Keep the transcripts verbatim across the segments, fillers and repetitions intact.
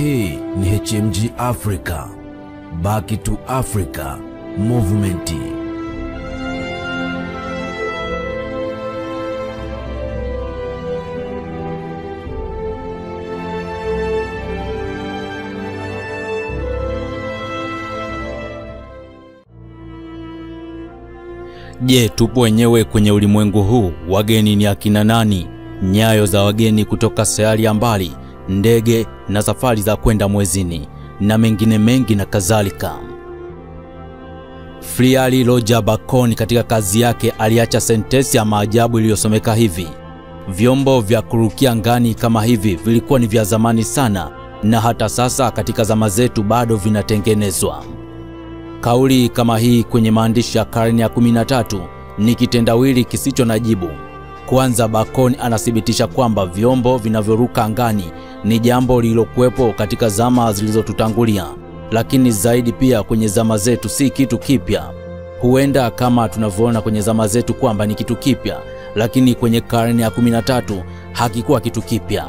Hii ni H M G Africa, Back to Africa Movement. Je, tupo wenyewe kwenye ulimwengu huu? Wageni ni akina nani? Nyayo za wageni kutoka sayari ya mbali, ndege na safari za kwenda mwezini na mengine mengi na kadhalika. Friari Roger Bacon katika kazi yake aliacha sentensi ya maajabu iliyosomeka hivi: vyombo vya kurukia angani kama hivi vilikuwa ni vya zamani sana, na hata sasa katika zama zetu bado vinatengenezwa. Kauli kama hii kwenye maandishi ya karne ya kumi na tatu ni kitendawili kisicho na jibu. Kwanza, Bacon anathibitisha kwamba vyombo vinavyoruka angani ni jambo lililokuwepo katika zama zilizotutangulia, lakini zaidi pia kwenye zama zetu si kitu kipya. Huenda kama tunavyoona kwenye zama zetu kwamba ni kitu kipya, lakini kwenye karne ya kumi na tatu hakikuwa kitu kipya.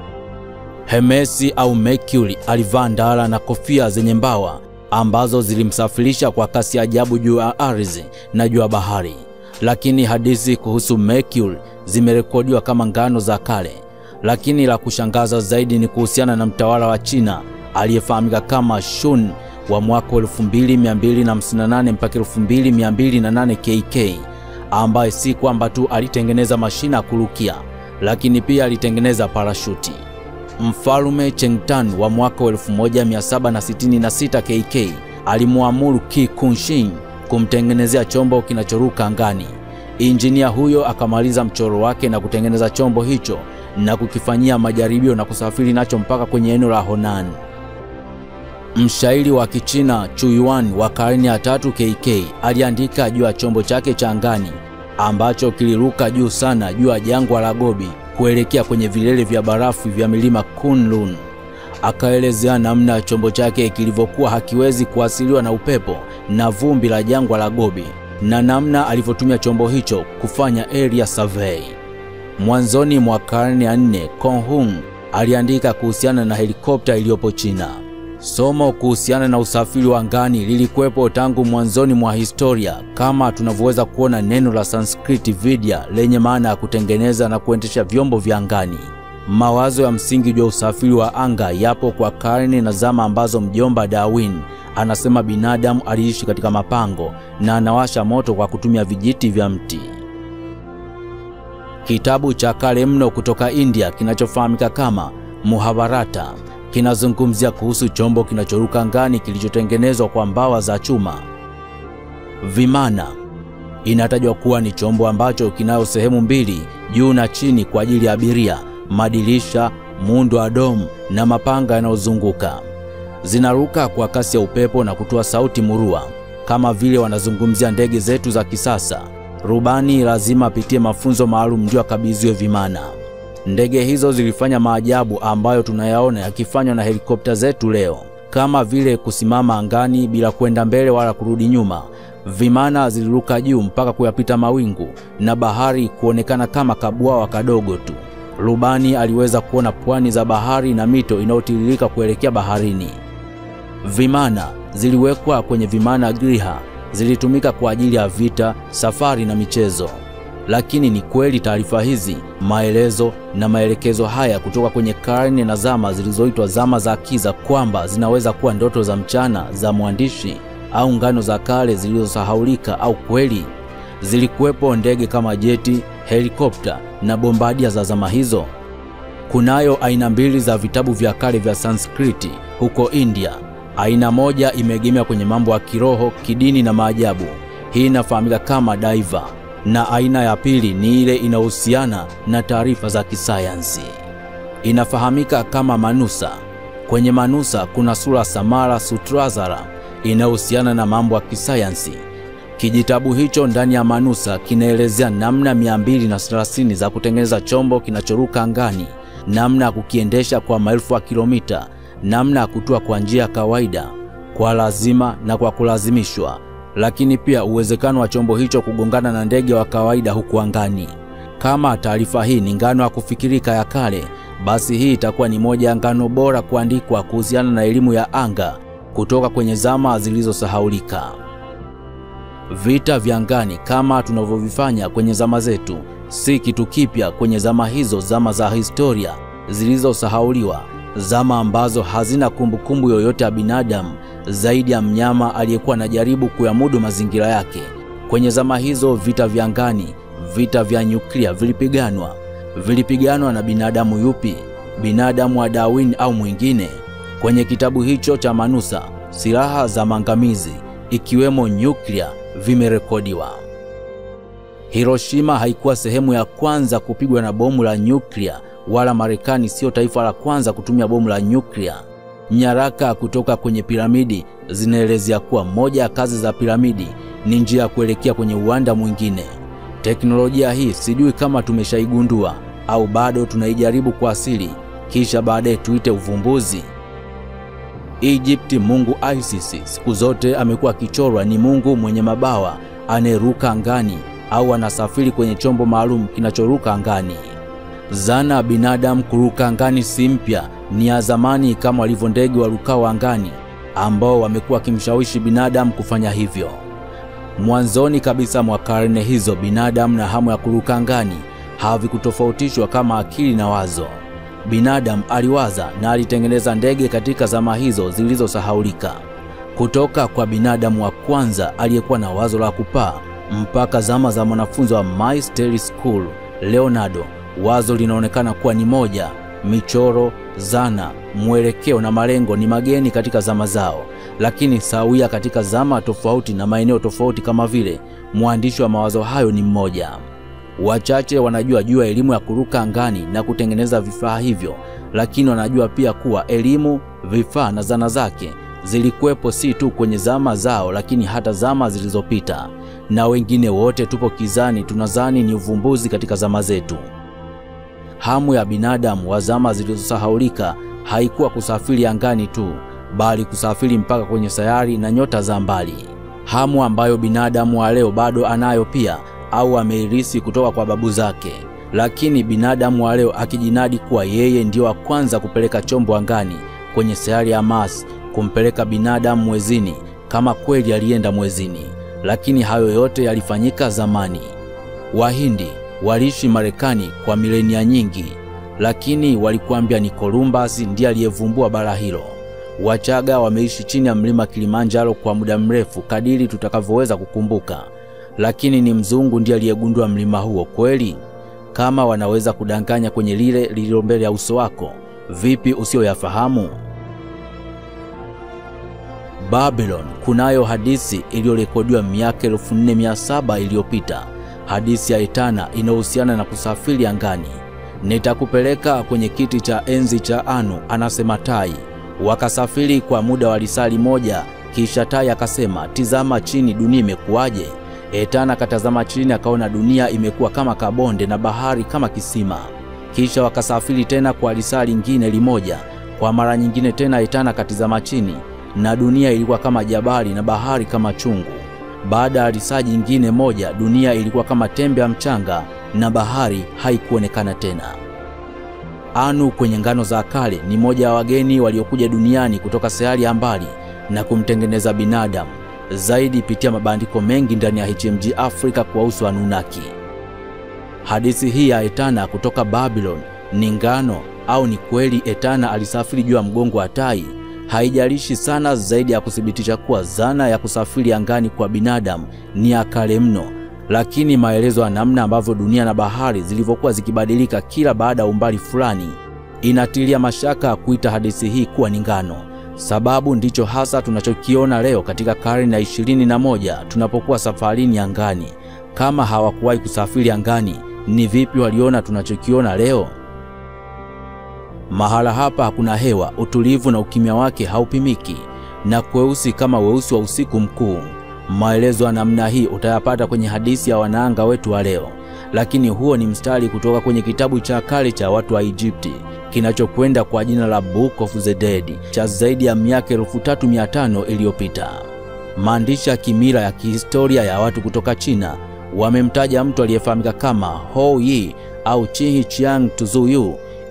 Hermes au Mercury alivaa ndala na kofia zenye mbawa ambazo zilimsafirisha kwa kasi ya ajabu juu ya ardhi na juu ya bahari. Lakini hadithi kuhusu Mercury zimerekodiwa kama ngano za kale. Lakini la kushangaza zaidi ni kuhusiana na mtawala wa China aliyefahamika kama Shun wa mwaka elfu mbili mia mbili hamsini na nane mpaka elfu mbili mia mbili na nane K K, ambaye si kwamba tu alitengeneza mashina ya kurukia, lakini pia alitengeneza parashuti. Mfalme Chengtan wa mwaka elfu moja mia saba sitini na sita K K alimuamuru Qi Kunshin kumtengenezea chombo kinachoruka angani. Injinia huyo akamaliza mchoro wake na kutengeneza chombo hicho na kukifanyia majaribio na kusafiri nacho mpaka kwenye eneo la Honan. Mshairi wa Kichina Chu Yuan wa karne ya tatu K K aliandika juu ya chombo chake cha angani ambacho kiliruka juu sana juu ya jangwa la Gobi kuelekea kwenye vilele vya barafu vya milima Kunlun. Akaelezea namna chombo chake kilivyokuwa hakiwezi kuasiliwa na upepo na vumbi la jangwa la Gobi, na namna alivyotumia chombo hicho kufanya area survey. Mwanzoni mwa karne ya nne, Konghung aliandika kuhusiana na helikopta iliyopo China. Somo kuhusiana na usafiri wa angani lilikuwepo tangu mwanzoni mwa historia, kama tunavyoweza kuona neno la Sanskrit vidya lenye maana ya kutengeneza na kuendesha vyombo vya angani. Mawazo ya msingi juu ya usafiri wa anga yapo kwa karne na zama ambazo mjomba Darwin anasema binadamu aliishi katika mapango na anawasha moto kwa kutumia vijiti vya mti. Kitabu cha kale mno kutoka India kinachofahamika kama Mahabharata kinazungumzia kuhusu chombo kinachoruka angani kilichotengenezwa kwa mbawa za chuma. Vimana inatajwa kuwa ni chombo ambacho kinayo sehemu mbili, juu na chini, kwa ajili ya abiria, madirisha, muundo wa domu na mapanga yanayozunguka. Zinaruka kwa kasi ya upepo na kutoa sauti murua, kama vile wanazungumzia ndege zetu za kisasa. Rubani lazima apitie mafunzo maalum ndio akabidhiwe vimana. Ndege hizo zilifanya maajabu ambayo tunayaona yakifanywa na helikopta zetu leo, kama vile kusimama angani bila kwenda mbele wala kurudi nyuma. Vimana ziliruka juu mpaka kuyapita mawingu na bahari kuonekana kama kabwawa kadogo tu. Rubani aliweza kuona pwani za bahari na mito inayotiririka kuelekea baharini. Vimana ziliwekwa kwenye vimana griha, zilitumika kwa ajili ya vita, safari na michezo. Lakini ni kweli taarifa hizi, maelezo na maelekezo haya kutoka kwenye karne na zama zilizoitwa zama za kiza kwamba zinaweza kuwa ndoto za mchana za mwandishi au ngano za kale zilizosahaulika, au kweli zilikuwepo ndege kama jeti, helikopta na bombardia za zama hizo? Kunayo aina mbili za vitabu vya kale vya Sanskrit huko India. Aina moja imeegemea kwenye mambo ya kiroho, kidini na maajabu. Hii inafahamika kama Daiva, na aina ya pili ni ile inahusiana na taarifa za kisayansi, inafahamika kama Manusa. Kwenye Manusa kuna sura Samara Sutrazara inahusiana na mambo ya kisayansi. Kijitabu hicho ndani ya Manusa kinaelezea namna mia mbili na thelathini za kutengeneza chombo kinachoruka angani, namna ya kukiendesha kwa maelfu ya kilomita, namna ya kutua kwa njia ya kawaida, kwa lazima na kwa kulazimishwa, lakini pia uwezekano wa chombo hicho kugongana na ndege wa kawaida huku angani. Kama taarifa hii ni ngano ya kufikirika ya kale, basi hii itakuwa ni moja ya ngano bora kuandikwa kuhusiana na elimu ya anga kutoka kwenye zama zilizosahaulika. Vita vya angani kama tunavyovifanya kwenye zama zetu si kitu kipya kwenye zama hizo, zama za historia zilizosahauliwa, zama ambazo hazina kumbukumbu yoyote ya binadamu zaidi ya mnyama aliyekuwa anajaribu kuyamudu mazingira yake. Kwenye zama hizo vita vya angani, vita vya nyuklia vilipiganwa. Vilipiganwa na binadamu yupi? Binadamu wa Darwin au mwingine? Kwenye kitabu hicho cha manusa, silaha za maangamizi ikiwemo nyuklia vimerekodiwa. Hiroshima haikuwa sehemu ya kwanza kupigwa na bomu la nyuklia, wala Marekani sio taifa la kwanza kutumia bomu la nyuklia. Nyaraka kutoka kwenye piramidi zinaelezea kuwa moja ya kazi za piramidi ni njia ya kuelekea kwenye uwanda mwingine. Teknolojia hii sijui kama tumeshaigundua au bado tunaijaribu kwa asili kisha baadaye tuite uvumbuzi. Egypt, mungu Isis siku zote amekuwa kichorwa ni mungu mwenye mabawa anayeruka angani au anasafiri kwenye chombo maalum kinachoruka angani. Zana ya binadamu kuruka angani si mpya, ni ya zamani kama walivyo ndege warukao angani ambao wamekuwa kimshawishi binadamu kufanya hivyo. Mwanzoni kabisa mwa karne hizo binadamu na hamu ya kuruka angani havikutofautishwa kama akili na wazo. Binadamu aliwaza na alitengeneza ndege katika zama hizo zilizosahaulika. Kutoka kwa binadamu wa kwanza aliyekuwa na wazo la kupaa mpaka zama za mwanafunzi wa Mystery School Leonardo, wazo linaonekana kuwa ni moja. Michoro, zana, mwelekeo na malengo ni mageni katika zama zao, lakini sawia katika zama tofauti na maeneo tofauti. Kama vile mwandishi wa mawazo hayo ni mmoja. Wachache wanajua juu ya elimu ya kuruka angani na kutengeneza vifaa hivyo, lakini wanajua pia kuwa elimu, vifaa na zana zake zilikuwepo si tu kwenye zama zao, lakini hata zama zilizopita. Na wengine wote tupo kizani, tunazani ni uvumbuzi katika zama zetu. Hamu ya binadamu wa zama zilizosahaulika haikuwa kusafiri angani tu, bali kusafiri mpaka kwenye sayari na nyota za mbali. Hamu ambayo binadamu wa leo bado anayo pia au ameirisi kutoka kwa babu zake. Lakini binadamu wa leo akijinadi kuwa yeye ndio wa kwanza kupeleka chombo angani kwenye sayari ya Mars, kumpeleka binadamu mwezini, kama kweli alienda mwezini. Lakini hayo yote yalifanyika zamani. Wahindi waliishi Marekani kwa milenia nyingi, lakini walikuambia ni Columbus ndiye aliyevumbua bara hilo. Wachaga wameishi chini ya mlima Kilimanjaro kwa muda mrefu kadiri tutakavyoweza kukumbuka, lakini ni mzungu ndiye aliyegundua mlima huo kweli? Kama wanaweza kudanganya kwenye lile lililo mbele ya uso wako, vipi usioyafahamu? Babylon kunayo hadithi iliyorekodiwa miaka elfu nne mia saba iliyopita. Hadithi ya Etana inahusiana na kusafiri angani. Nitakupeleka kwenye kiti cha enzi cha Anu, anasema Tai. Wakasafiri kwa muda wa lisali moja, kisha Tai akasema, tizama chini, dunia imekuwaje? Etana katazama chini akaona dunia imekuwa kama kabonde na bahari kama kisima. Kisha wakasafiri tena kwa lisali lingine limoja. Kwa mara nyingine tena Etana katazama chini na dunia ilikuwa kama jabali na bahari kama chungu. Baada ya lisali nyingine moja, dunia ilikuwa kama tembe ya mchanga na bahari haikuonekana tena. Anu kwenye ngano za kale ni moja ya wageni waliokuja duniani kutoka sayari ya mbali na kumtengeneza binadamu. Zaidi pitia mabandiko mengi ndani ya H M G Africa kuhusu Anunnaki. Hadithi hii ya Etana kutoka Babylon ni ngano au ni kweli Etana alisafiri juu ya mgongo wa Tai? Haijalishi sana, zaidi ya kuthibitisha kuwa zana ya kusafiri angani kwa binadamu ni ya kale mno, lakini maelezo ya namna ambavyo dunia na bahari zilivyokuwa zikibadilika kila baada ya umbali fulani inatilia mashaka kuita hadithi hii kuwa ni ngano. Sababu ndicho hasa tunachokiona leo katika karne ya ishirini na moja tunapokuwa safarini angani. Kama hawakuwahi kusafiri angani, ni vipi waliona tunachokiona leo? Mahala hapa hakuna hewa, utulivu na ukimya wake haupimiki, na kweusi kama weusi wa usiku mkuu. Maelezo ya namna hii utayapata kwenye hadithi ya wanaanga wetu wa leo, lakini huo ni mstari kutoka kwenye kitabu cha kale cha watu wa Egypti kinachokwenda kwa jina la Book of the Dead cha zaidi ya miaka elfu tatu mia tano iliyopita. Maandishi ya kimila ya kihistoria ya watu kutoka China wamemtaja mtu aliyefahamika kama Hou Yi au Chihi Chiang Tuzuyu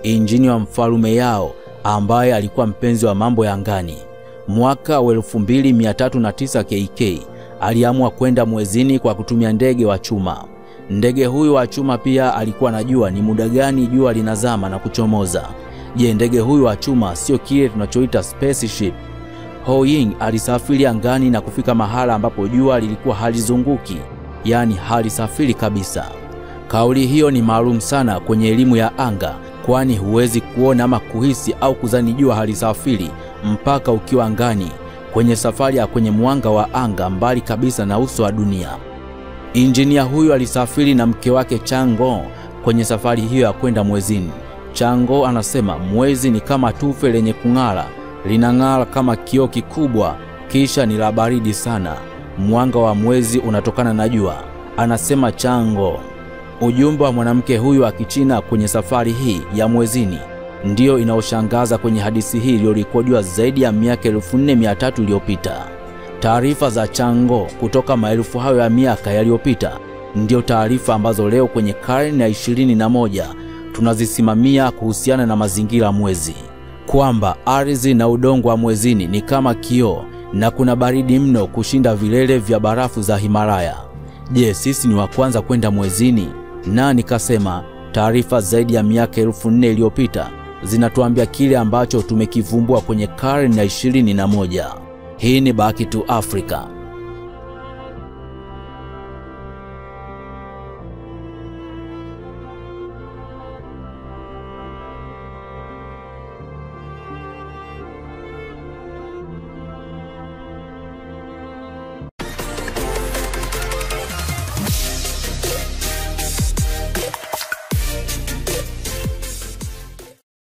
injini wa mfalume yao ambaye alikuwa mpenzi wa mambo ya angani. Mwaka wa elfu mbili mia tatu na tisa K K aliamua kwenda mwezini kwa kutumia ndege wa chuma. Ndege huyu wa chuma pia alikuwa anajua ni muda gani jua linazama na kuchomoza. Je, ndege huyu wa chuma sio kile tunachoita spaceship? Ho Ying alisafiri angani na kufika mahala ambapo jua lilikuwa halizunguki, yani halisafiri kabisa. Kauli hiyo ni maalum sana kwenye elimu ya anga, kwani huwezi kuona ama kuhisi au kuzani jua halisafiri mpaka ukiwa angani kwenye safari ya kwenye mwanga wa anga mbali kabisa na uso wa dunia. Injinia huyu alisafiri na mke wake Chango kwenye safari hiyo ya kwenda mwezini. Chango anasema mwezi ni kama tufe lenye kung'ara, linang'ara kama kioo kikubwa, kisha ni la baridi sana. Mwanga wa mwezi unatokana na jua, anasema Chango. Ujumbe wa mwanamke huyu wa Kichina kwenye safari hii ya mwezini ndio inaoshangaza kwenye hadithi hii iliyorekodiwa zaidi ya miaka elfu nne mia tatu iliyopita. Taarifa za Chango kutoka maelfu hayo ya miaka yaliyopita ndio taarifa ambazo leo kwenye karne ya ishirini na moja tunazisimamia kuhusiana na mazingira mwezi, kwamba ardhi na udongo wa mwezini ni kama kioo na kuna baridi mno kushinda vilele vya barafu za Himalaya. Je, sisi ni wa kwanza kwenda mwezini? Na nikasema taarifa zaidi ya miaka elfu nne iliyopita zinatuambia kile ambacho tumekivumbua kwenye karne ya ishirini na moja. Hii ni Back to Africa.